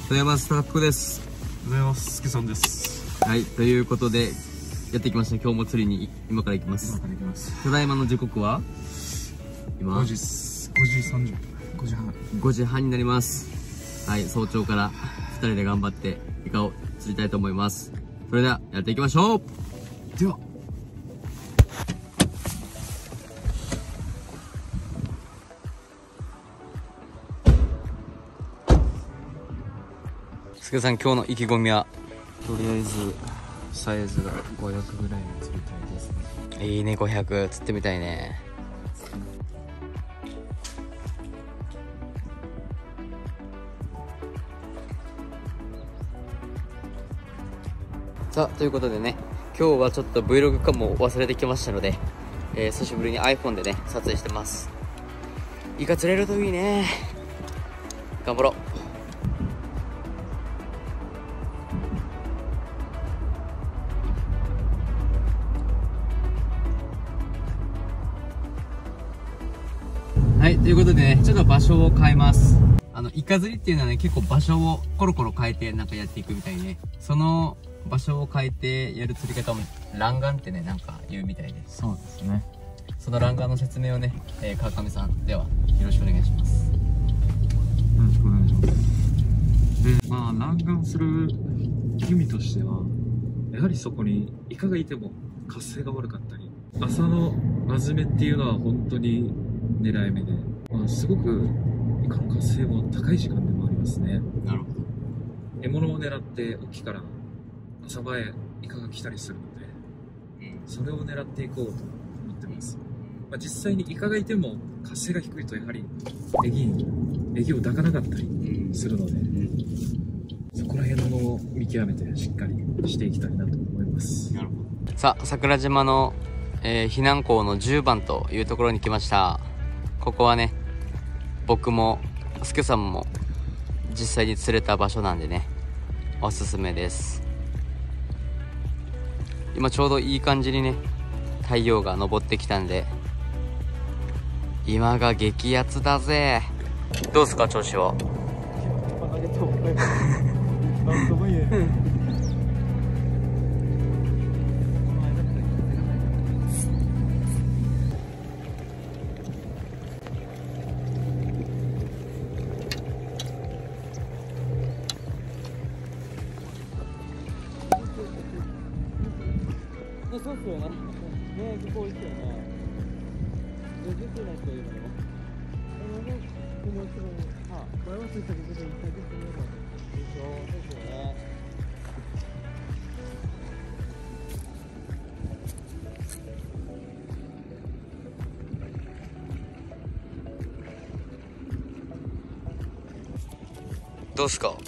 富山スタッフです。 おはようございます。すけさんです。 はい、ということで、やってきました。今日も釣りに今から行きます。ただいまの時刻は今 5時30分。5時半になります。はい、早朝から2人で頑張ってイカを釣りたいと思います。それではやっていきましょう。 ではすけさん、今日の意気込みは？ とりあえずサイズが500ぐらいの釣りたいですね。 いいね、500釣ってみたいね。さあ、ということでね、今日はちょっと Vlog 化も忘れてきましたので、久しぶりに iPhone でね撮影してます。イカ釣れるといいね。頑張ろう。はい、ということでね、ちょっと場所を変えます。イカ釣りっていうのはね、結構場所をコロコロ変えてなんかやっていくみたいね。その場所を変えてやる釣り方も、欄岸ってね、なんか言うみたいです。 そうですね。 その欄岸の説明をね、川上さん、では、よろしくお願いします。 よろしくお願いします。で、まあ、欄岸する意味としては、やはりそこにイカがいても活性が悪かったり、朝のマズメっていうのは本当に狙い目で、まあ、すごくイカの活性も高い時間でもありますね。 なるほど。 獲物を狙って沖から朝前イカが来たりするので、それを狙っていこうと思ってます。まあ、実際にイカがいても活性が低いとやはりエギを抱かなかったりするので、そこら辺の見極めてしっかりしていきたいなと思います。 なるほど。さあ、桜島の、避難港の10番というところに来ました。ここはね、僕もすけさんも実際に釣れた場所なんでね、おすすめです。今ちょうどいい感じにね、太陽が昇ってきたんで、今が激アツだぜ。どうすか、調子は？ なんとも言えない。 そうっすよね。ね、ここいいっすよね。出てない人いるのよ。どうすか？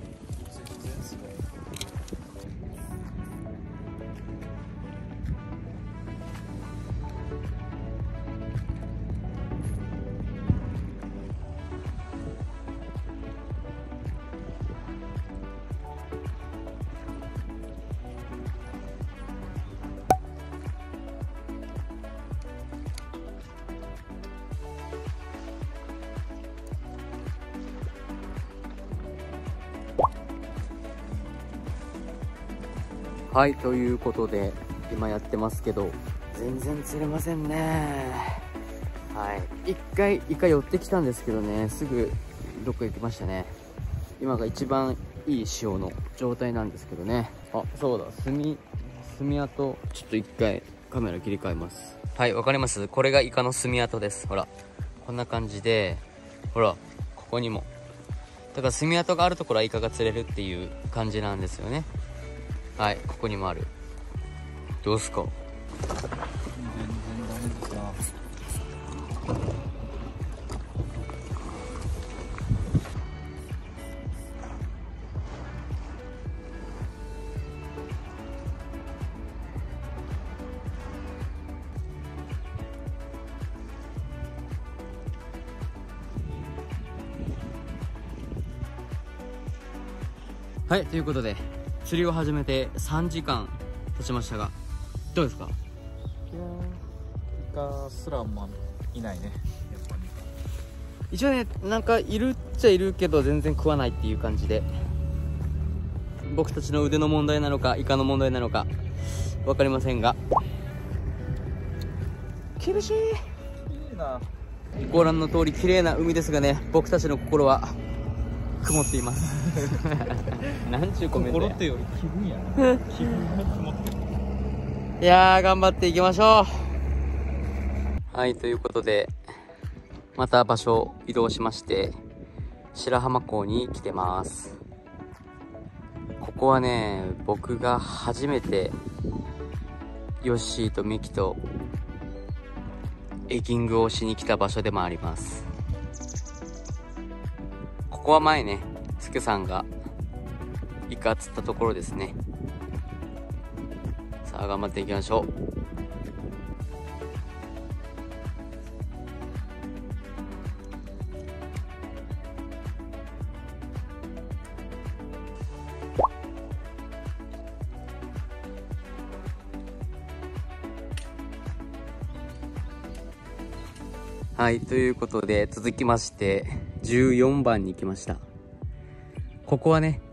はい、ということで今やってますけど、全然釣れませんね。はい、一回イカ寄ってきたんですけどね、すぐどっか行きましたね。今が一番いい潮の状態なんですけどね。あ、そうだ、墨跡、ちょっと一回カメラ切り替えます。はい、わかります？これがイカの墨跡です。ほら、こんな感じで、ほら、ここにも。だから墨跡があるところはイカが釣れるっていう感じなんですよね。はい、ここにもある。どうすか？ 全然ダメですな。 はい、ということで釣りを始めて3時間経ちましたが、どうですか？ いやー、イカすらもいないね、やっぱり。 一応ね、なんかいるっちゃいるけど全然食わないっていう感じで、 僕たちの腕の問題なのかイカの問題なのか分かりませんが、厳しい。ご覧の通り綺麗な海ですがね、僕たちの心は曇っていますなんちゅうコメントや。 心ってより気分やな気分が曇ってる。 いやー、頑張っていきましょう。はい、ということでまた場所を移動しまして白浜港に来てます。ここはね、僕が初めてヨッシーとミキとエギングをしに来た場所でもあります。ここは前ね、スケさんがイカ釣ったところですね。さあ頑張っていきましょう。はい、ということで続きまして14番に来ました。ここはね、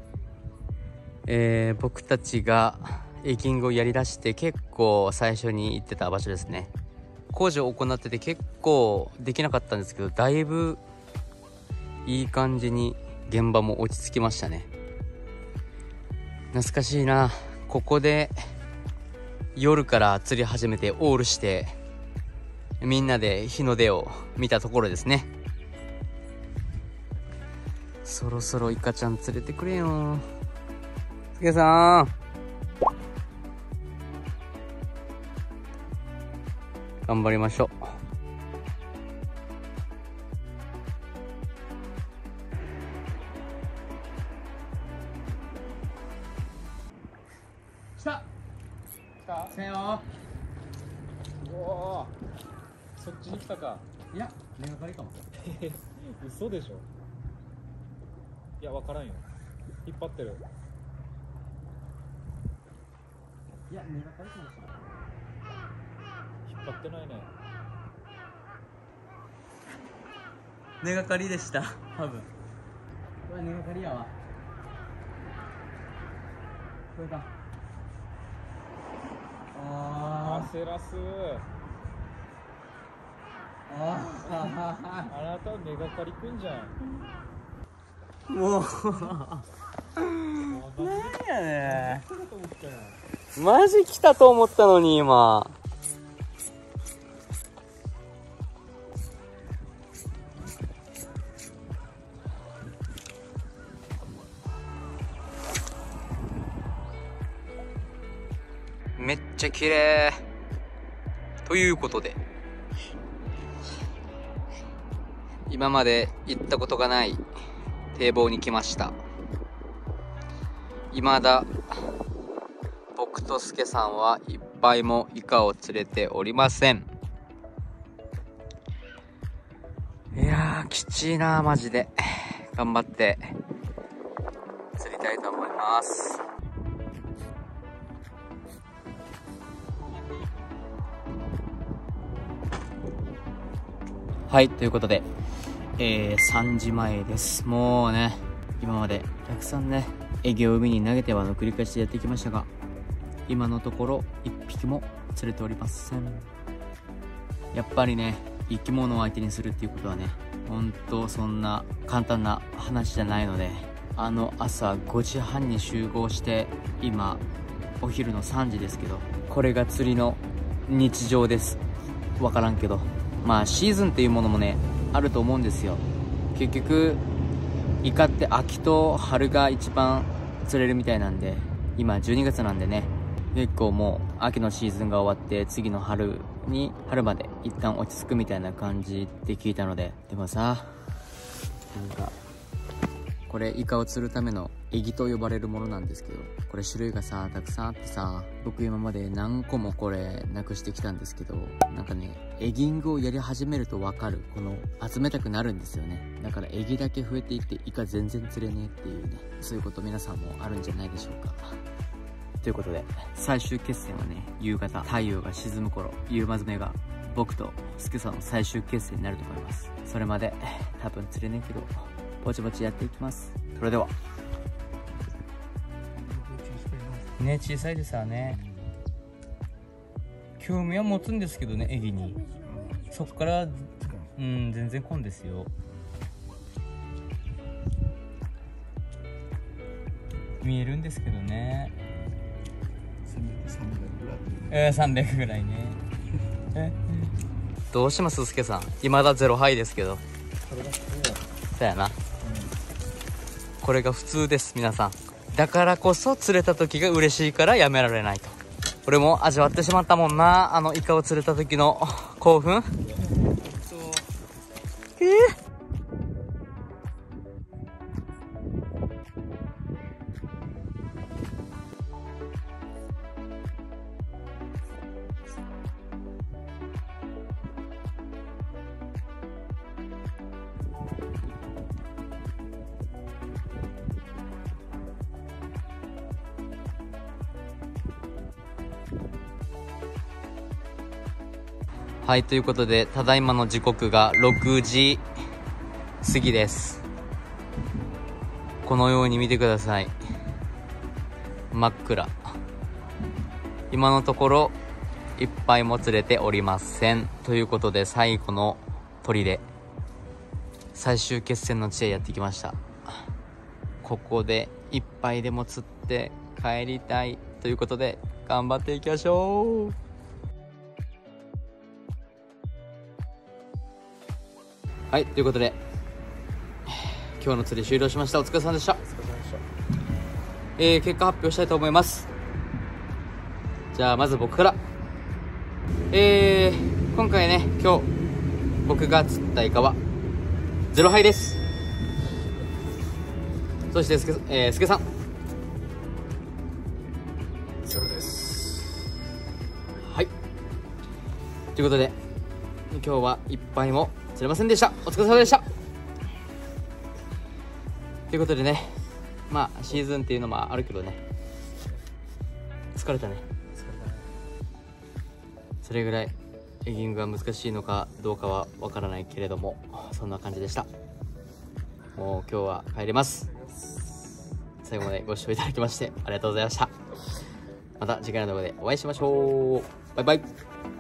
僕たちがエギングをやりだして結構最初に行ってた場所ですね。工事を行ってて結構できなかったんですけど、だいぶいい感じに現場も落ち着きましたね。懐かしいな。ここで夜から釣り始めてオールしてみんなで日の出を見たところですね。そろそろイカちゃん連れてくれよ。すけさん、頑張りましょう。来た来たよ。 おお、そっちに来たか。 いや、根がかりかも。 嘘でしょ。いや、わからんよ。引っ張ってる。 いや、根がかりかもしれない。 引っ張ってないね。 根がかりでした、多分。これ根がかりやわ。これだ。 焦らす。あなた根がかりくんじゃん。 もう何やねん、マジ来たと思ったのに今。めっちゃ綺麗ということで、今まで行ったことがない堤防に来ました。未だ僕とスケさんは一杯もイカを釣れておりません。いやー、きちいな、マジで。頑張って釣りたいと思います。はい、ということで3時前です。もうね、今までたくさんねエギを海に投げてはの繰り返しでやってきましたが、今のところ1匹も釣れておりません。やっぱりね、生き物を相手にするっていうことはね、本当そんな簡単な話じゃないので、朝5時半に集合して今お昼の3時ですけど、これが釣りの日常です。わからんけど、まあシーズンっていうものもねあると思うんですよ。結局イカって秋と春が一番釣れるみたいなんで、今12月なんでね、結構もう秋のシーズンが終わって次の春まで一旦落ち着くみたいな感じって聞いたので。でもさ、なんかこれイカを釣るためのエギと呼ばれるものなんですけど、これ種類がさたくさんあってさ、僕今まで何個もこれなくしてきたんですけど、なんかねエギングをやり始めると分かる、この集めたくなるんですよね。だからエギだけ増えていってイカ全然釣れねえっていうね、そういうこと皆さんもあるんじゃないでしょうか。ということで最終決戦はね、夕方太陽が沈む頃、夕まずめが僕とスケさんの最終決戦になると思います。それまで多分釣れねえけどぼちぼちやっていきます。それでは。 ね、小さいですわね。興味は持つんですけどね、エギに。そっから全然混んですよ。見えるんですけどね。300ぐらいね。どうします、すけさん。未だ0敗ですけど。そうやな、これが普通です、皆さん。だからこそ釣れた時が嬉しいからやめられないと。俺も味わってしまったもんな、あのイカを釣れた時の興奮。はい、ということで、ただいまの時刻が6時過ぎです。このように見てください。真っ暗。今のところ、一杯も釣れておりません。ということで、最後の砦、最終決戦の地へやってきました。ここで一杯でも釣って帰りたいということで、頑張っていきましょう。はい、ということで今日の釣り終了しました。お疲れ様でした。結果発表したいと思います。じゃあまず僕から、今回ね、今日僕が釣ったイカは0杯です。そしてすけさん 0です。 はい、ということで今日は一杯も釣れませんでした。お疲れ様でした。ということでね、まあシーズンっていうのもあるけどね、疲れたね。それぐらいエギングが難しいのかどうかはわからないけれども、そんな感じでした。もう今日は帰れます。最後までご視聴いただきましてありがとうございました。また次回の動画でお会いしましょう。バイバイ。